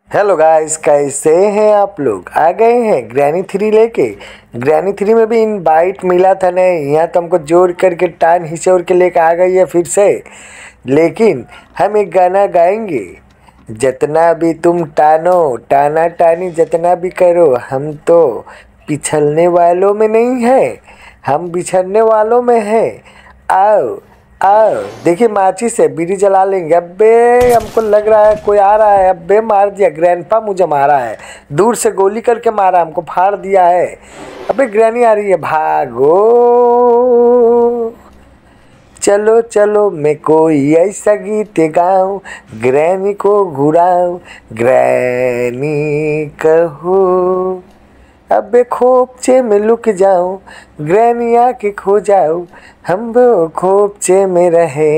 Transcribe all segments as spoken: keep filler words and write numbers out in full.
Hello guys, कैसे हैं आप लोग। आ गए हैं ग्रैनी थ्री लेके। ग्रैनी थ्री में भी इनवाइट मिला था नहीं, यहाँ तो हमको जोर करके टान हिचोर के लेके आ गई है फिर से। लेकिन हम एक गाना गाएंगे, जितना भी तुम टानो टाना टानी जितना भी करो, हम तो पिछलने वालों में नहीं है, हम बिछड़ने वालों में हैं। आओ आओ, देखिए माचिस से बीड़ी जला लेंगे। अबे हमको लग रहा है कोई आ रहा है। अबे मार दिया, ग्रैंडपा मुझे मारा है, दूर से गोली करके मारा, हमको फाड़ दिया है। अबे ग्रैनी आ रही है, भागो। चलो चलो मैं कोई ऐसा गीत गाऊं, ग्रैनी को घुराऊं, ग्रैनी कहो। अबे खोपचे में लुक जाऊं, ग्रैनी आके खो जाऊं, हम वो खोपचे में रहे।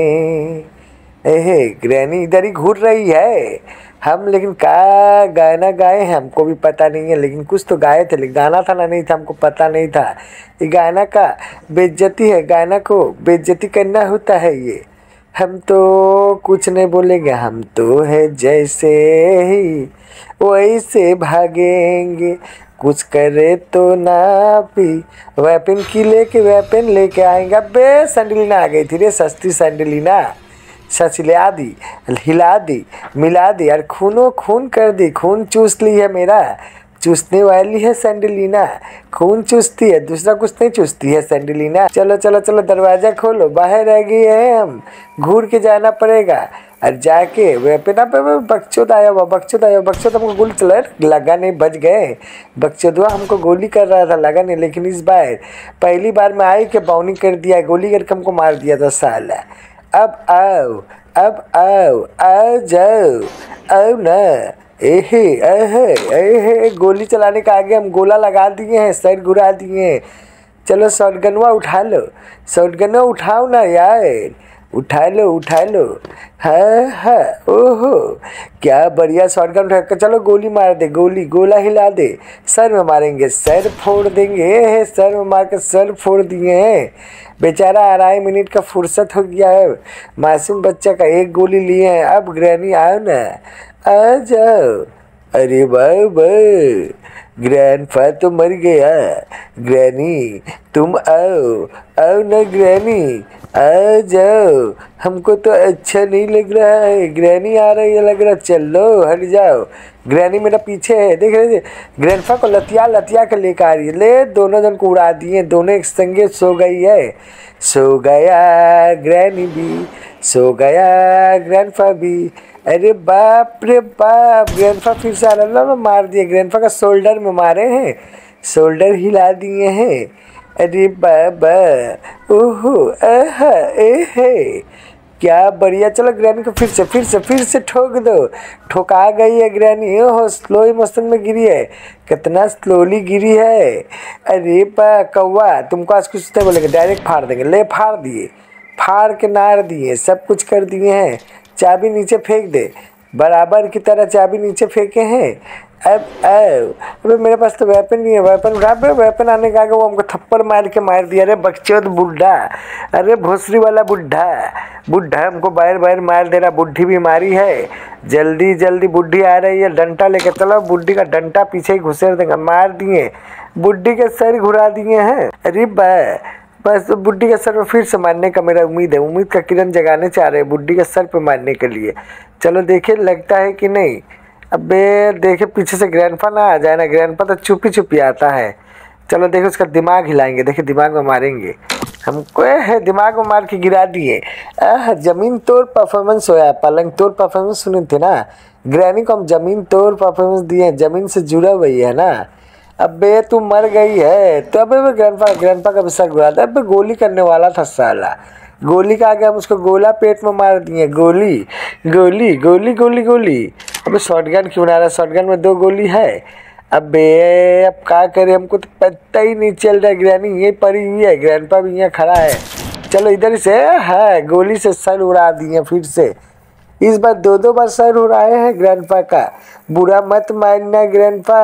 एहे ग्रैनी इधर ही घूर रही है। हम लेकिन का गाना गाए हैं हमको भी पता नहीं है, लेकिन कुछ तो गाए थे, लेकिन गाना था ना नहीं था हमको पता नहीं था। ये गाना का बेइज्जती है, गाना को बेइज्जती करना होता है ये। हम तो कुछ नहीं बोलेंगे, हम तो है जैसे ही वैसे भागेंगे, कुछ करे तो ना भी वेपन की लेके वेपन लेके आएंगे। अबे सैंडलिना आ गई थी रे, सस्ती सैंडलिना। सच लिया दी, हिला दी, मिला दी, और खूनो खून कर दी, खून चूस ली है मेरा। चूसने वाली है सैंडलिना, खून चूसती है, दूसरा कुछ नहीं चूसती है सैंडलिना। चलो चलो चलो, दरवाजा खोलो, बाहर रह गए हैं हम, घूर के जाना पड़ेगा। और जाके वेपन पे बकचोद आया हुआ, बकचोद आया बकचोद हमको गोली चला लगा नहीं, बच गए। बकचोदवा हमको गोली कर रहा था, लगा नहीं। लेकिन इस बार पहली बार में आई के बाउनी कर दिया, गोली करके हमको मार दिया था साला। अब आओ, अब आओ, आ जाओ, आओ ना। एहे एहे एहे, गोली चलाने का आगे हम गोला लगा दिए हैं, सर घुरा दिए हैं। चलो शॉटगनवा उठा लो, शॉटगनवा उठाओ ना यार, उठा लो उठा लो। हाँ हाँ, ओहो क्या बढ़िया शॉटगन उठा कर। चलो गोली मार दे, गोली गोला हिला दे, सर में मारेंगे, सर फोड़ देंगे। है सर में मार कर सर फोड़ दिए हैं। बेचारा अढ़ाई मिनट का फुर्सत हो गया है, मासूम बच्चा का एक गोली लिए हैं। अब ग्रैनी आओ ना, आ जाओ। अरे वाह वाह, ग्रैंडपा तो मर गया। ग्रैनी तुम आओ, आओ ना ग्रैनी, आ जाओ। हमको तो अच्छा नहीं लग रहा है, ग्रैनी आ रही है लग रहा। चलो हट जाओ, ग्रैनी मेरा पीछे है, देख रहे थे। ग्रैंडपा को लतिया लतिया के लेकर आ रही है। ले दोनों जन को उड़ा दिए, दोनों एक संगे सो गई है। सो गया ग्रैनी भी, सो गया ग्रैंडपा भी। अरे बाप रे बाप, ग्रैंडपा फिर से अल्लाह में मार दिए। ग्रैंडपा का शोल्डर में मारे हैं, शोल्डर हिला दिए हैं। अरे बाबा, ओहो आहा एहे, क्या बढ़िया। चलो ग्रैनी को फिर से फिर से फिर से ठोक दो। ठोका गई है ग्रैनी, ओहो स्लो मोशन में गिरी है, कितना स्लोली गिरी है। अरे बा कौवा, तुमको आज कुछ नहीं बोलेंगे, डायरेक्ट फाड़ देंगे। ले फाड़ दिए, फाड़ के नार दिए, सब कुछ कर दिए हैं। चाबी नीचे फेंक दे, बराबर की तरह चाबी नीचे फेंके हैं। अब अबे मेरे पास तो वेपन नहीं है, वेपन उठा। वेपन आने के आगे वो हमको थप्पड़ मार के मार दिया। अरे बकचोद बुढ़ा, अरे भोसरी वाला बुढ़ा, बुढ़ा हमको बाहर बाहर मार दे रहा। बुढ़ी भी मारी है, जल्दी जल्दी बुढ़ी आ रही है, डंटा लेके चलो। बुढ़ी का डंटा पीछे ही घुसेर देंगे, मार दिए। बुढ़ी के सर घुरा दिए हैं। अरे बा बस बुढ़ी के सर पे फिर से मारने का मेरा उम्मीद है, उम्मीद का किरण जगाने चाह रहे हैं बुढ़ी के सर पे मारने के लिए। चलो देखे लगता है कि नहीं। अबे देखे पीछे से ग्रैंडपा ना आ जाए ना, ग्रैंडपा तो चुपी चुपी आता है। चलो देखो उसका दिमाग हिलाएंगे, देखिए दिमाग में मारेंगे हमको। है दिमाग में मार के गिरा दिए। आह जमीन तोड़ परफॉर्मेंस होया, पलंग तोड़ परफॉर्मेंस सुने थे ना। ग्रैनी को हम जमीन तोड़ परफॉर्मेंस दिए, जमीन से जुड़ा हुई है ना। अबे तू मर गई है तो अबे ग्रैंडपा ग्रैंडपा का भी सर घुरा था। अबे गोली करने वाला था साला, गोली का आगे हम उसको गोला पेट में मार दिए। गोली गोली गोली गोली गोली। अबे शॉटगन क्यों ना रहा, शॉटगन में दो गोली है। अबे अब क्या करे, हमको तो पता ही नहीं चल रहा। ग्रैनी यहीं पड़ी हुई है, ग्रैंडपा भी यहाँ खड़ा है। चलो इधर से है, गोली से सर उड़ा दिए फिर से। इस बार दो दो बार सर उड़ाए हैं ग्रैंडपा का, बुरा मत मानना ग्रैंडपा।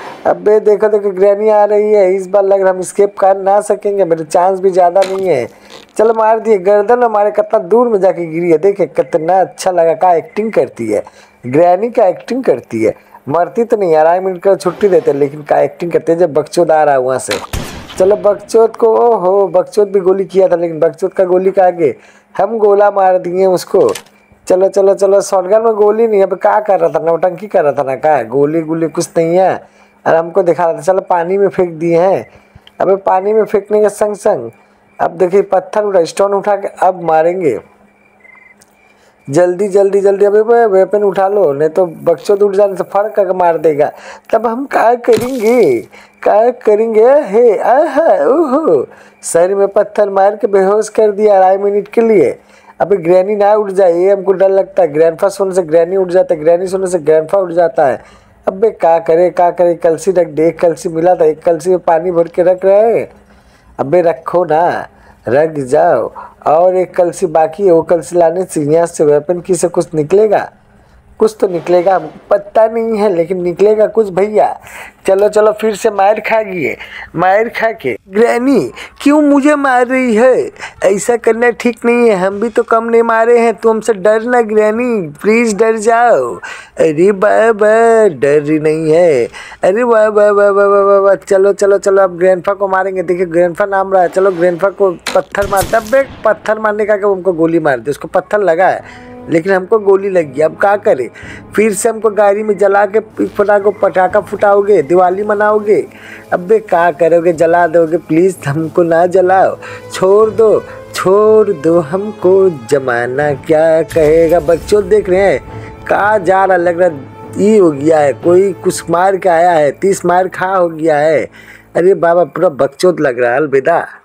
अबे देखो देखो ग्रैनी आ रही है, इस बार लग रहा हम स्केप कर ना सकेंगे, मेरे चांस भी ज़्यादा नहीं है। चलो मार दिए, गर्दन हमारे कितना दूर में जाके गिरी है, देखे कितना अच्छा लगा, का एक्टिंग करती है। ग्रैनी का एक्टिंग करती है, मरती तो नहीं, आराम मिनट का छुट्टी देते लेकिन का एक्टिंग करते हैं जब बकचोद आ रहा है वहाँ से। चलो बकचोद को, ओहो बकचोद भी गोली किया था लेकिन बकचोद का गोली का आगे हम गोला मार दिए उसको। चलो चलो चलो, शॉटगन में गोली नहीं, अब क्या कर रहा था, नौटंकी कर रहा था ना, क्या गोली गोली कुछ नहीं है और हमको दिखा रहा था। चलो पानी में फेंक दिए हैं, अबे पानी में फेंकने के संग संग अब देखिए पत्थर उठा, स्टोन उठा के अब मारेंगे, जल्दी जल्दी जल्दी, अबे वेपन उठा लो नहीं तो बक्सोद उठ जाने से फर्क करके मार देगा। तब हम क्या करेंगे, क्या करेंगे, हे आहा ओहो, सर में पत्थर मार के बेहोश कर दिया अढ़ाई मिनट के लिए। अबे ग्रैनी ना उठ जाए ये हमको डर लगता है, ग्रैंडफा सोने से ग्रैनी उठ जाता है, ग्रैनी सोने से ग्रैंडफा उठ जाता है। अबे क्या करे क्या करे, कलसी रख दे, एक कलसी मिला था, एक कलसी में पानी भर के रख रहे हैं, अबे रखो ना, रख जाओ। और एक कलसी बाकी है, वो कलसी लाने से यहाँ से वेपन की से कुछ निकलेगा, कुछ तो निकलेगा, हमको पता नहीं है लेकिन निकलेगा कुछ भैया। चलो चलो फिर से मार खा गए, मार खा के ग्रैनी क्यों मुझे मार रही है, ऐसा करना ठीक नहीं है, हम भी तो कम नहीं मारे हैं, तू हमसे डर ना ग्रैनी, प्लीज डर जाओ। अरे बाबा डर रही नहीं है, अरे वाह वाह वाह वाह वाह वाह, चलो चलो चलो अब ग्रैंडफा को मारेंगे। देखिए ग्रैंडफा नाम रहा है, चलो ग्रैंडफा को पत्थर मार, तब पत्थर मारने का हमको गोली मार दे, उसको पत्थर लगा है लेकिन हमको गोली लगी, अब क्या करें, फिर से हमको गाड़ी में जला के फटा को पटाखा फुटाओगे, दिवाली मनाओगे, अबे क्या करोगे, जला दोगे, प्लीज़ हमको ना जलाओ, छोड़ दो छोड़ दो हमको, जमाना क्या कहेगा। बच्चों देख रहे हैं कहाँ जा रहा, लग रहा ये हो गया है, कोई कुछ मार के आया है, तीस मार खा हो गया है, अरे बाबा पूरा बकचोद लग रहा है। अलविदा।